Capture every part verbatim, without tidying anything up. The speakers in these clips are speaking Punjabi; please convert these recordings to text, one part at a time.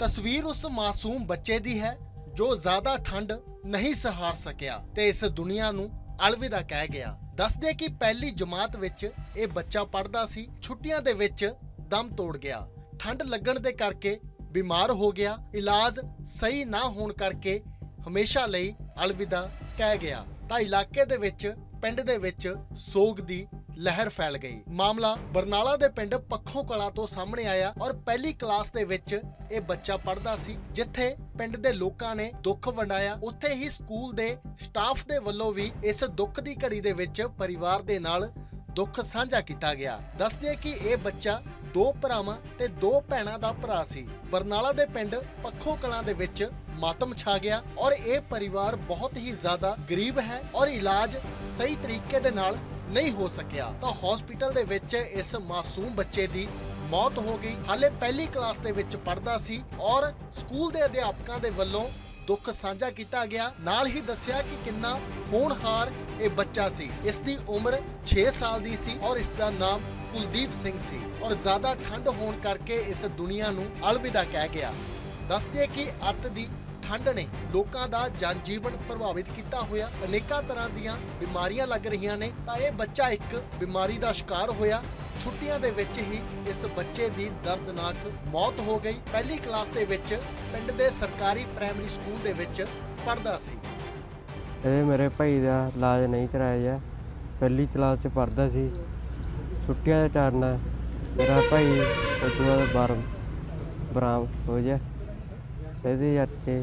तस्वीर उस मासूम बच्चे दी है जो ज्यादा ठंड नहीं सहार सकिया ते इस दुनिया नू अलविदा कह गया। दस दे कि पहली जमात विच ये बच्चा पढ़दा सी, छुट्टियां दे विच दम तोड़ गया। ठंड लगण दे करके बीमार हो गया, इलाज सही ना होण करके हमेशा लई अलविदा कह गया। तां इलाके दे विच पिंड दे विच सोग दी लहर फैल गई। मामला बरनाला दे पिंड पखों कलां तो सामने आया और पहली क्लास दे विच ये बच्चा पढ़दा सी। जिथे पिंड दे लोकां ने दुख वंडाया, उत्थे ही स्कूल दे स्टाफ दे वल्लों भी इस दुख दी घड़ी दे विच परिवार दे नाल दुख साझा किया गया। दसदे कि यह बच्चा दो भरावां ते दो भैणां दा भरा सी। बरनाला दे पिंड पखों कलां दे विच मातम छा गया और यह परिवार बहुत ही ज्यादा गरीब है और इलाज सही तरीके दे नाल नहीं हो सकिया। तो हॉस्पिटल दे विच इस मासूम बच्चे दी मौत हो गई। हाले पहली क्लास दे विच पढ़दा सी और स्कूल दे अध्यापकां दे वल्लों दुख साझा किया गया। नाल ही दस्सिया कि किन्ना होनहार ये बच्चा सी। इसकी उम्र छे साल दी सी और इसका नाम कुलदीप सिंह सी और ज्यादा ठंड होने करके इस दुनिया नू अलविदा कह गया। दसदे कि अत दी ठंड ने लोगों का जनजीवन प्रभावित किया होया, अनेका तरह दीयां बीमारियां लग रही ने। तां यह बच्चा एक बीमारी का शिकार होया। छुट्टियां दे विच ही इस बच्चे की दर्दनाक मौत हो गई। पहली क्लास दे विच पिंड दे सरकारी प्राइमरी स्कूल दे विच पढ़दा सी। ਇਹ ਮੇਰੇ ਭਾਈ ਦਾ ਇਲਾਜ नहीं कराया ਜਾ, ਪਹਿਲੀ ਕਲਾਸ 'ਚ ਪੜ੍ਹਦਾ ਸੀ। ਛੁੱਟੀਆਂ ਦੇ ਕਾਰਨ ਮੇਰਾ ਭਾਈ ਉਸ ਤੋਂ ਬਾਅਦ ਬਾਰ ਬਰਾਮ ਹੋ ਗਿਆ। ਇਹਦੇ ਕਰਕੇ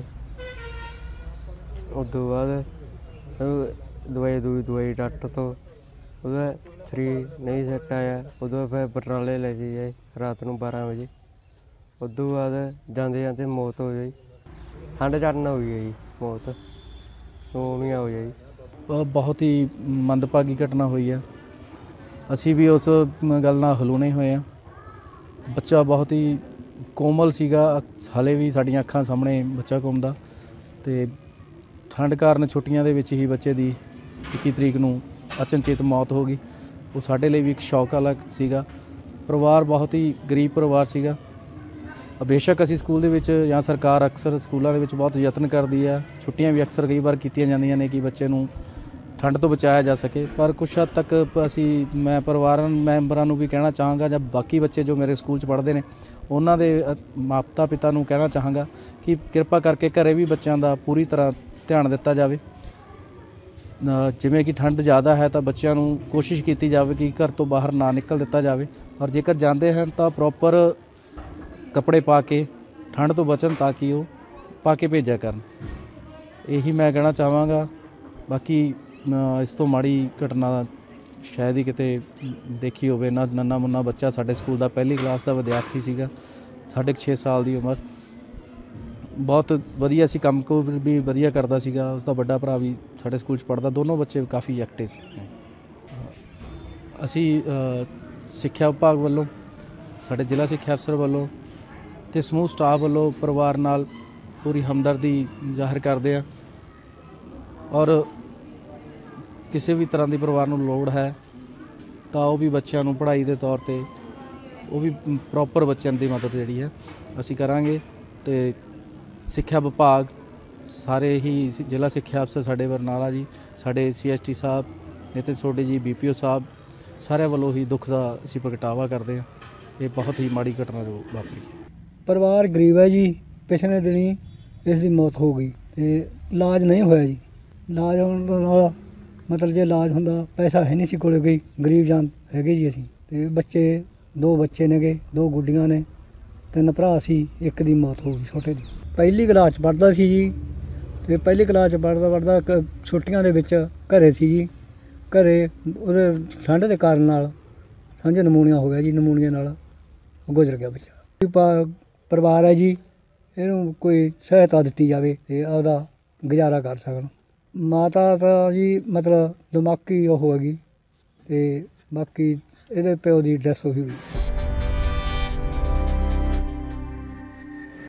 ਉਸ ਤੋਂ ਬਾਅਦ ਦਵਾਈ ਦੂਈ ਦਵਾਈ ਡਾਕਟਰ ਤੋਂ ਉਹਦਾ ਸਰੀਰ नहीं ਸੈੱਟ ਆਇਆ। ਉਦੋਂ ਫਿਰ ਬਟਾਲੇ ਲੈ ਕੇ ਗਏ ਰਾਤ ਨੂੰ ਬਾਰਾਂ ਵਜੇ। ਉਸ ਤੋਂ ਬਾਅਦ ਜਾਂਦੇ ਜਾਂਦੇ ਮੌਤ ਹੋ ਗਈ। ਠੰਡ ਚੜ੍ਹਨ ਹੋ ਗਈ ਜੀ, ਮੌਤ ਹੋਣੀ ਹੋ ਗਈ। ਬਹੁਤ ਹੀ ਮੰਦਭਾਗੀ ਘਟਨਾ ਹੋਈ ਆ। ਅਸੀਂ ਵੀ ਉਸ ਗੱਲ ਨਾਲ ਹਲੂਣੇ ਹੋਏ ਆ। ਬੱਚਾ ਬਹੁਤ ਹੀ ਕੋਮਲ ਸੀਗਾ, ਹਾਲੇ ਵੀ ਸਾਡੀਆਂ ਅੱਖਾਂ ਸਾਹਮਣੇ ਬੱਚਾ ਘੁੰਮਦਾ ਤੇ ਠੰਡ ਕਾਰਨ ਛੁੱਟੀਆਂ ਦੇ ਵਿੱਚ ਹੀ ਬੱਚੇ ਦੀ ਇੱਕੀ ਤਰੀਕ ਨੂੰ ਅਚਨਚੇਤ ਮੌਤ ਹੋ ਗਈ। ਉਹ ਸਾਡੇ ਲਈ ਵੀ ਇੱਕ ਸ਼ੌਕ ਵਾਲਾ ਸੀਗਾ। ਪਰਿਵਾਰ ਬਹੁਤ ਹੀ ਗਰੀਬ ਪਰਿਵਾਰ ਸੀਗਾ। ਬੇਸ਼ੱਕ ਅਸੀਂ ਸਕੂਲ ਦੇ ਵਿੱਚ ਜਾਂ ਸਰਕਾਰ ਅਕਸਰ ਸਕੂਲਾਂ ਦੇ ਵਿੱਚ ਬਹੁਤ ਯਤਨ ਕਰਦੀ ਆ, ਛੁੱਟੀਆਂ ਵੀ ਅਕਸਰ ਕਈ ਵਾਰ ਕੀਤੀਆਂ ਜਾਂਦੀਆਂ ਨੇ ਕਿ ਬੱਚੇ ਨੂੰ ਠੰਡ ਤੋਂ ਬਚਾਇਆ ਜਾ ਸਕੇ, ਪਰ ਕੁਛ ਹੱਦ ਤੱਕ ਅਸੀਂ ਮੈਂ ਪਰਿਵਾਰ ਮੈਂਬਰਾਂ ਨੂੰ ਵੀ ਕਹਿਣਾ ਚਾਹਾਂਗਾ ਜਾਂ ਬਾਕੀ ਬੱਚੇ ਜੋ ਮੇਰੇ ਸਕੂਲ 'ਚ ਪੜ੍ਹਦੇ ਨੇ ਉਹਨਾਂ ਦੇ ਮਾਤਾ ਪਿਤਾ ਨੂੰ ਕਹਿਣਾ ਚਾਹਾਂਗਾ ਕਿ ਕਿਰਪਾ ਕਰਕੇ ਘਰੇ ਵੀ ਬੱਚਿਆਂ ਦਾ ਪੂਰੀ ਤਰ੍ਹਾਂ ਧਿਆਨ ਦਿੱਤਾ ਜਾਵੇ। ਜਿਵੇਂ ਕਿ ਠੰਡ ਜ਼ਿਆਦਾ ਹੈ ਤਾਂ ਬੱਚਿਆਂ ਨੂੰ ਕੋਸ਼ਿਸ਼ ਕੀਤੀ ਜਾਵੇ ਕਿ ਘਰ ਤੋਂ ਬਾਹਰ ਨਾ ਨਿਕਲ ਦਿੱਤਾ ਜਾਵੇ ਔਰ ਜੇਕਰ ਜਾਂਦੇ ਹਨ ਤਾਂ ਪ੍ਰੋਪਰ ਕੱਪੜੇ ਪਾ ਕੇ ਠੰਡ ਤੋਂ ਬਚਣ ਤਾਂ ਕਿ ਉਹ ਪਾ ਕੇ ਭੇਜਿਆ ਕਰਨ। ਇਹੀ ਮੈਂ ਕਹਿਣਾ ਚਾਹਾਂਗਾ। ਬਾਕੀ ਇਸ ਤੋਂ ਮਾੜੀ ਘਟਨਾ ਸ਼ਾਇਦ ਹੀ ਕਿਤੇ ਦੇਖੀ ਹੋਵੇ ਨਾ। ਨੰਨਾ ਮੁੰਨਾ ਬੱਚਾ ਸਾਡੇ ਸਕੂਲ ਦਾ ਪਹਿਲੀ ਕਲਾਸ ਦਾ ਵਿਦਿਆਰਥੀ ਸੀਗਾ, ਸਾਢੇ ਛੇ ਸਾਲ ਦੀ ਉਮਰ। ਬਹੁਤ ਵਧੀਆ ਸੀ, ਕੰਮ ਕੋ ਵੀ ਵਧੀਆ ਕਰਦਾ ਸੀਗਾ। ਉਸਦਾ ਵੱਡਾ ਭਰਾ ਵੀ ਸਾਡੇ ਸਕੂਲ 'ਚ ਪੜ੍ਹਦਾ। ਦੋਨੋਂ ਬੱਚੇ ਕਾਫੀ ਐਕਟਿਵ ਸੀ। ਅਸੀਂ ਸਿੱਖਿਆ ਵਿਭਾਗ ਵੱਲੋਂ, ਸਾਡੇ ਜ਼ਿਲ੍ਹਾ ਸਿੱਖਿਆ ਅਫਸਰ ਵੱਲੋਂ ਅਤੇ ਸਮੂਹ ਸਟਾਫ ਵੱਲੋਂ ਪਰਿਵਾਰ ਨਾਲ ਪੂਰੀ ਹਮਦਰਦੀ ਜ਼ਾਹਿਰ ਕਰਦੇ ਹਾਂ ਔਰ ਕਿਸੇ ਵੀ ਤਰ੍ਹਾਂ ਦੀ ਪਰਿਵਾਰ ਨੂੰ ਲੋੜ ਹੈ ਤਾਂ ਉਹ ਵੀ ਬੱਚਿਆਂ ਨੂੰ ਪੜ੍ਹਾਈ ਦੇ ਤੌਰ 'ਤੇ ਉਹ ਵੀ ਪ੍ਰੋਪਰ ਬੱਚਿਆਂ ਦੀ ਮਦਦ ਜਿਹੜੀ ਹੈ ਅਸੀਂ ਕਰਾਂਗੇ। ਅਤੇ ਸਿੱਖਿਆ ਵਿਭਾਗ ਸਾਰੇ ਹੀ ਜ਼ਿਲ੍ਹਾ ਸਿੱਖਿਆ ਅਫਸਰ ਸਾਡੇ ਬਰਨਾਲਾ ਜੀ, ਸਾਡੇ C S T sahib, Nitin Sodhi ji, B ਪੀ ਓ ਸਾਹਿਬ, ਸਾਰਿਆਂ ਵੱਲੋਂ ਹੀ ਦੁੱਖ ਦਾ ਅਸੀਂ ਪ੍ਰਗਟਾਵਾ ਕਰਦੇ ਹਾਂ। ਇਹ ਬਹੁਤ ਹੀ ਮਾੜੀ ਘਟਨਾ ਜੋ ਵਾਪਰੀ। ਪਰਿਵਾਰ ਗਰੀਬ ਹੈ ਜੀ। ਪਿਛਲੇ ਦਿਨੀ ਇਸ ਦੀ ਮੌਤ ਹੋ ਗਈ ਅਤੇ ਇਲਾਜ ਨਹੀਂ ਹੋਇਆ ਜੀ। ਇਲਾਜ ਹੋਣ ਨਾਲ ਮਤਲਬ ਜੇ ਇਲਾਜ ਹੁੰਦਾ, ਪੈਸਾ ਹੈ ਨਹੀਂ ਸੀ ਕੋਲ, ਗਈ ਗਰੀਬ ਜਾਨ ਹੈਗੇ ਜੀ ਅਸੀਂ। ਅਤੇ ਬੱਚੇ ਦੋ ਬੱਚੇ ਨੇਗੇ, ਦੋ ਗੁੱਡੀਆਂ ਨੇ, ਤਿੰਨ ਭਰਾ ਸੀ, ਇੱਕ ਦੀ ਮੌਤ ਹੋ ਗਈ ਛੋਟੇ ਦੀ। ਪਹਿਲੀ ਕਲਾਸ 'ਚ ਪੜ੍ਹਦਾ ਸੀ ਜੀ ਅਤੇ ਪਹਿਲੀ ਕਲਾਸ 'ਚ ਪੜ੍ਹਦਾ ਪੜ੍ਹਦਾ ਛੁੱਟੀਆਂ ਦੇ ਵਿੱਚ ਘਰ ਸੀ ਜੀ। ਘਰ ਉਹਦੇ ਠੰਡ ਦੇ ਕਾਰਨ ਨਾਲ ਸਮਝੋ ਨਮੂਨੀਆ ਹੋ ਗਿਆ ਜੀ। ਨਮੂਨੀਆ ਨਾਲ ਗੁਜ਼ਰ ਗਿਆ ਬੱਚਾ। ਪਰਿਵਾਰ ਹੈ ਜੀ, ਇਹਨੂੰ ਕੋਈ ਸਹਾਇਤਾ ਦਿੱਤੀ ਜਾਵੇ ਅਤੇ ਆਪਦਾ ਗੁਜ਼ਾਰਾ ਕਰ ਸਕਣ। ਮਾਤਾ ਤਾਂ ਜੀ ਮਤਲਬ ਦਿਮਾਗੀ ਉਹ ਹੈਗੀ ਅਤੇ ਬਾਕੀ ਇਹਦੇ ਪਿਓ ਦੀ ਡੈਥ ਹੋਈ ਹੋਈ।